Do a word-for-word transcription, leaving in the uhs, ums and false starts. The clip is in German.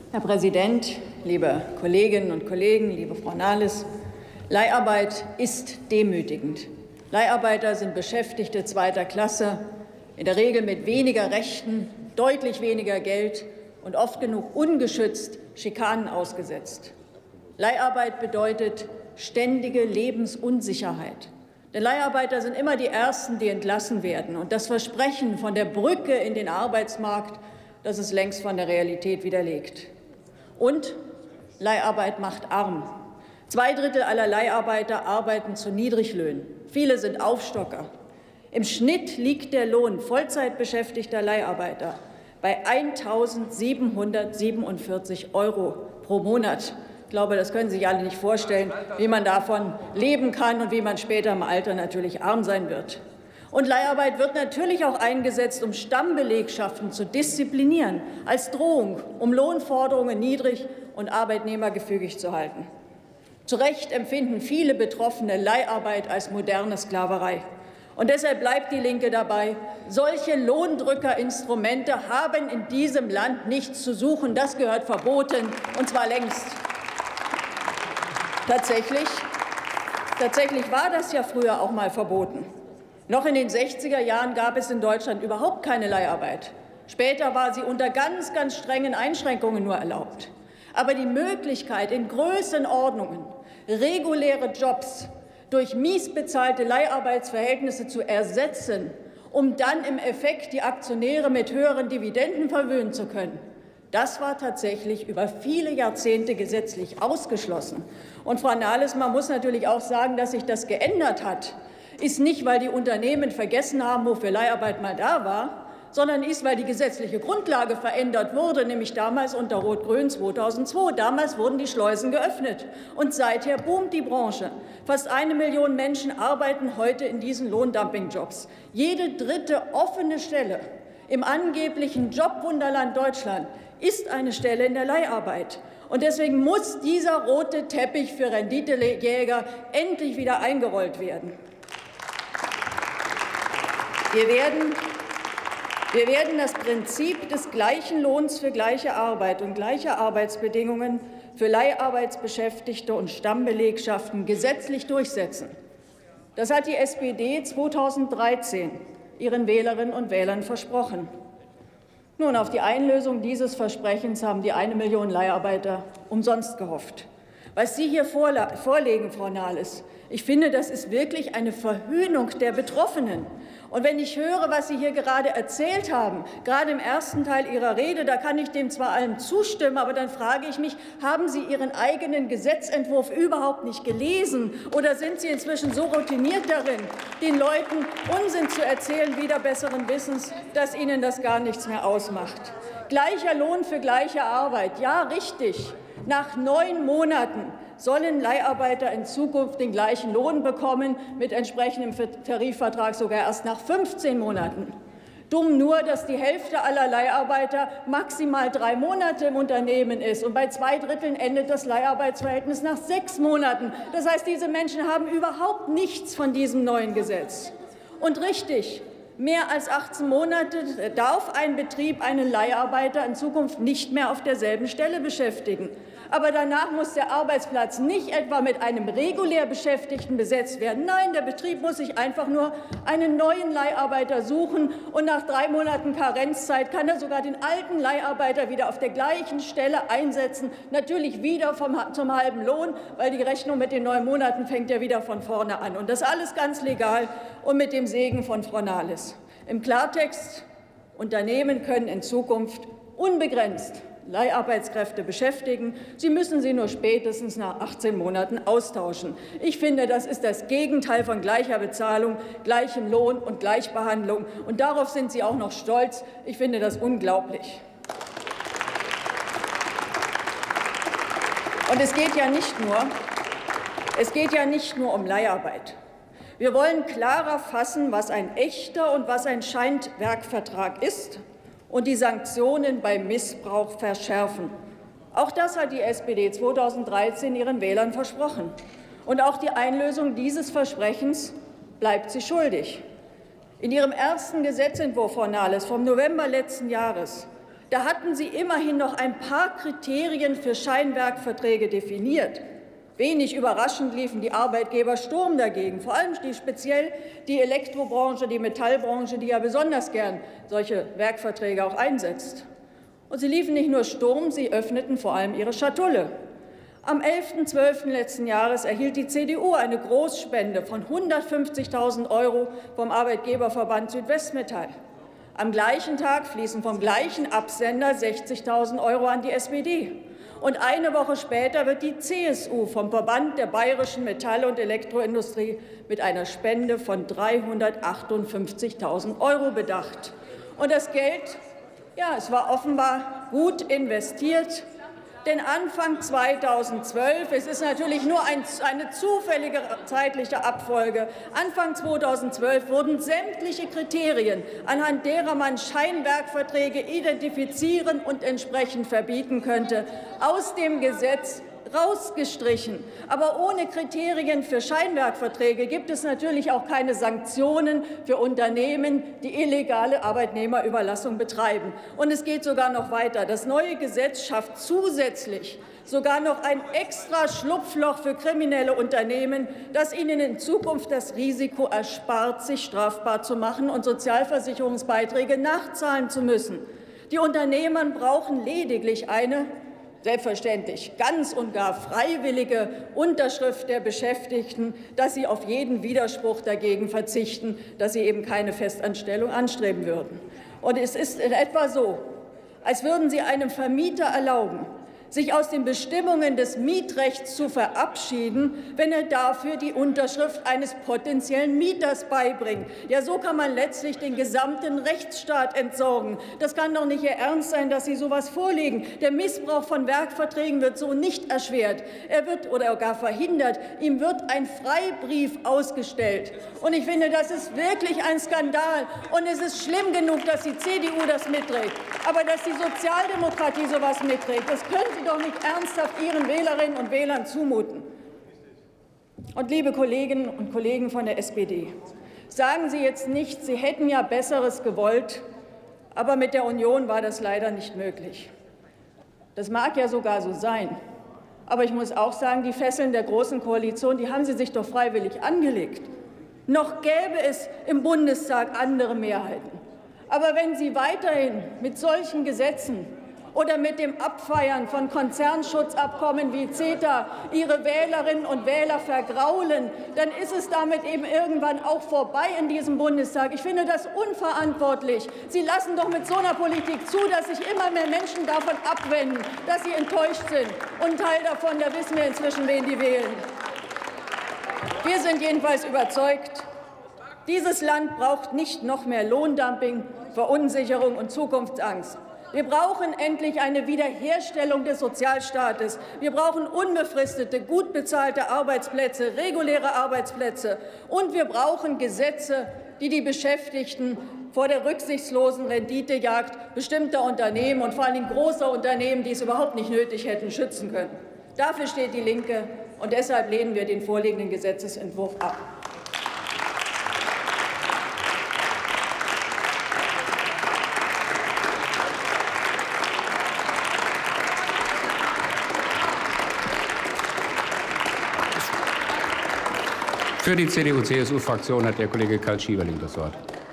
Herr Präsident, liebe Kolleginnen und Kollegen, liebe Frau Nahles! Leiharbeit ist demütigend. Leiharbeiter sind Beschäftigte zweiter Klasse, in der Regel mit weniger Rechten, deutlich weniger Geld und oft genug ungeschützt Schikanen ausgesetzt. Leiharbeit bedeutet ständige Lebensunsicherheit. Denn Leiharbeiter sind immer die Ersten, die entlassen werden. Und das Versprechen von der Brücke in den Arbeitsmarkt, das ist längst von der Realität widerlegt. Und Leiharbeit macht arm. Zwei Drittel aller Leiharbeiter arbeiten zu Niedriglöhnen. Viele sind Aufstocker. Im Schnitt liegt der Lohn Vollzeitbeschäftigter Leiharbeiter bei eintausendsiebenhundertsiebenundvierzig Euro pro Monat. Ich glaube, das können Sie sich alle nicht vorstellen, wie man davon leben kann und wie man später im Alter natürlich arm sein wird. Und Leiharbeit wird natürlich auch eingesetzt, um Stammbelegschaften zu disziplinieren, als Drohung, um Lohnforderungen niedrig und Arbeitnehmer gefügig zu halten. Zu Recht empfinden viele Betroffene Leiharbeit als moderne Sklaverei. Und deshalb bleibt die Linke dabei, solche Lohndrückerinstrumente haben in diesem Land nichts zu suchen. Das gehört verboten, und zwar längst. Tatsächlich, tatsächlich war das ja früher auch mal verboten. Noch in den sechziger Jahren gab es in Deutschland überhaupt keine Leiharbeit. Später war sie unter ganz, ganz strengen Einschränkungen nur erlaubt. Aber die Möglichkeit, in Größenordnungen reguläre Jobs durch mies bezahlte Leiharbeitsverhältnisse zu ersetzen, um dann im Effekt die Aktionäre mit höheren Dividenden verwöhnen zu können, das war tatsächlich über viele Jahrzehnte gesetzlich ausgeschlossen. Und Frau Nahles, man muss natürlich auch sagen, dass sich das geändert hat, ist nicht, weil die Unternehmen vergessen haben, wofür Leiharbeit mal da war, sondern ist, weil die gesetzliche Grundlage verändert wurde, nämlich damals unter Rot-Grün zweitausendzwei. Damals wurden die Schleusen geöffnet. Und seither boomt die Branche. Fast eine Million Menschen arbeiten heute in diesen Lohndumpingjobs. Jede dritte offene Stelle im angeblichen Jobwunderland Deutschland ist eine Stelle in der Leiharbeit. Und deswegen muss dieser rote Teppich für Renditejäger endlich wieder eingerollt werden. Wir werden, wir werden das Prinzip des gleichen Lohns für gleiche Arbeit und gleiche Arbeitsbedingungen für Leiharbeitsbeschäftigte und Stammbelegschaften gesetzlich durchsetzen. Das hat die S P D zweitausenddreizehn ihren Wählerinnen und Wählern versprochen. Nun, auf die Einlösung dieses Versprechens haben die eine Million Leiharbeiter umsonst gehofft. Was Sie hier vorlegen, Frau Nahles, ich finde, das ist wirklich eine Verhöhnung der Betroffenen. Und wenn ich höre, was Sie hier gerade erzählt haben, gerade im ersten Teil Ihrer Rede, da kann ich dem zwar allem zustimmen, aber dann frage ich mich, haben Sie Ihren eigenen Gesetzentwurf überhaupt nicht gelesen? Oder sind Sie inzwischen so routiniert darin, den Leuten Unsinn zu erzählen, wider besseren Wissens, dass Ihnen das gar nichts mehr ausmacht? Gleicher Lohn für gleiche Arbeit, ja, richtig. Nach neun Monaten sollen Leiharbeiter in Zukunft den gleichen Lohn bekommen, mit entsprechendem Tarifvertrag sogar erst nach fünfzehn Monaten. Dumm nur, dass die Hälfte aller Leiharbeiter maximal drei Monate im Unternehmen ist. Und bei zwei Dritteln endet das Leiharbeitsverhältnis nach sechs Monaten. Das heißt, diese Menschen haben überhaupt nichts von diesem neuen Gesetz. Und richtig, mehr als achtzehn Monate darf ein Betrieb einen Leiharbeiter in Zukunft nicht mehr auf derselben Stelle beschäftigen. Aber danach muss der Arbeitsplatz nicht etwa mit einem regulär Beschäftigten besetzt werden. Nein, der Betrieb muss sich einfach nur einen neuen Leiharbeiter suchen. Und nach drei Monaten Karenzzeit kann er sogar den alten Leiharbeiter wieder auf der gleichen Stelle einsetzen. Natürlich wieder vom, zum halben Lohn, weil die Rechnung mit den neun Monaten fängt ja wieder von vorne an. Und das alles ganz legal und mit dem Segen von Frau Nahles. Im Klartext, Unternehmen können in Zukunft unbegrenzt Leiharbeitskräfte beschäftigen. Sie müssen sie nur spätestens nach achtzehn Monaten austauschen. Ich finde, das ist das Gegenteil von gleicher Bezahlung, gleichem Lohn und Gleichbehandlung. Und darauf sind Sie auch noch stolz. Ich finde das unglaublich. Und es geht ja nicht nur, es geht ja nicht nur um Leiharbeit. Wir wollen klarer fassen, was ein echter und was ein Scheinwerkvertrag ist, und die Sanktionen bei Missbrauch verschärfen. Auch das hat die S P D zweitausenddreizehn ihren Wählern versprochen. Und auch die Einlösung dieses Versprechens bleibt sie schuldig. In ihrem ersten Gesetzentwurf, Frau Nahles, vom November letzten Jahres Da hatten Sie immerhin noch ein paar Kriterien für Scheinwerkverträge definiert. Wenig überraschend liefen die Arbeitgeber Sturm dagegen, vor allem die, speziell die Elektrobranche, die Metallbranche, die ja besonders gern solche Werkverträge auch einsetzt. Und sie liefen nicht nur Sturm, sie öffneten vor allem ihre Schatulle. Am elften zwölften letzten Jahres erhielt die C D U eine Großspende von hundertfünfzigtausend Euro vom Arbeitgeberverband Südwestmetall. Am gleichen Tag fließen vom gleichen Absender sechzigtausend Euro an die S P D. Und eine Woche später wird die C S U vom Verband der bayerischen Metall- und Elektroindustrie mit einer Spende von dreihundertachtundfünfzigtausend Euro bedacht. Und das Geld, ja, es war offenbar gut investiert. Denn Anfang zweitausendzwölf, es ist natürlich nur ein, eine zufällige zeitliche Abfolge, Anfang zweitausendzwölf wurden sämtliche Kriterien, anhand derer man Scheinwerkverträge identifizieren und entsprechend verbieten könnte, aus dem Gesetz rausgestrichen. Aber ohne Kriterien für Scheinwerkverträge gibt es natürlich auch keine Sanktionen für Unternehmen, die illegale Arbeitnehmerüberlassung betreiben. Und es geht sogar noch weiter. Das neue Gesetz schafft zusätzlich sogar noch ein extra Schlupfloch für kriminelle Unternehmen, das ihnen in Zukunft das Risiko erspart, sich strafbar zu machen und Sozialversicherungsbeiträge nachzahlen zu müssen. Die Unternehmer brauchen lediglich eine selbstverständlich ganz und gar freiwillige Unterschrift der Beschäftigten, dass sie auf jeden Widerspruch dagegen verzichten, dass sie eben keine Festanstellung anstreben würden. Und es ist in etwa so, als würden Sie einem Vermieter erlauben, sich aus den Bestimmungen des Mietrechts zu verabschieden, wenn er dafür die Unterschrift eines potenziellen Mieters beibringt. Ja, so kann man letztlich den gesamten Rechtsstaat entsorgen. Das kann doch nicht Ihr Ernst sein, dass Sie so etwas vorlegen. Der Missbrauch von Werkverträgen wird so nicht erschwert. Er wird oder gar verhindert. Ihm wird ein Freibrief ausgestellt. Und ich finde, das ist wirklich ein Skandal. Und es ist schlimm genug, dass die C D U das mitträgt. Aber dass die Sozialdemokratie so etwas mitträgt, das können Sie doch nicht ernsthaft Ihren Wählerinnen und Wählern zumuten. Und liebe Kolleginnen und Kollegen von der S P D, sagen Sie jetzt nicht, Sie hätten ja Besseres gewollt, aber mit der Union war das leider nicht möglich. Das mag ja sogar so sein. Aber ich muss auch sagen, die Fesseln der Großen Koalition, die haben Sie sich doch freiwillig angelegt. Noch gäbe es im Bundestag andere Mehrheiten. Aber wenn Sie weiterhin mit solchen Gesetzen oder mit dem Abfeiern von Konzernschutzabkommen wie CETA Ihre Wählerinnen und Wähler vergraulen, dann ist es damit eben irgendwann auch vorbei in diesem Bundestag. Ich finde das unverantwortlich. Sie lassen doch mit so einer Politik zu, dass sich immer mehr Menschen davon abwenden, dass sie enttäuscht sind. Und ein Teil davon, da wissen wir inzwischen, wen die wählen. Wir sind jedenfalls überzeugt, dieses Land braucht nicht noch mehr Lohndumping, Verunsicherung und Zukunftsangst. Wir brauchen endlich eine Wiederherstellung des Sozialstaates. Wir brauchen unbefristete, gut bezahlte Arbeitsplätze, reguläre Arbeitsplätze. Und wir brauchen Gesetze, die die Beschäftigten vor der rücksichtslosen Renditejagd bestimmter Unternehmen und vor allem großer Unternehmen, die es überhaupt nicht nötig hätten, schützen können. Dafür steht die Linke, und deshalb lehnen wir den vorliegenden Gesetzentwurf ab. Für die C D U C S U-Fraktion hat der Kollege Karl Schieberling das Wort.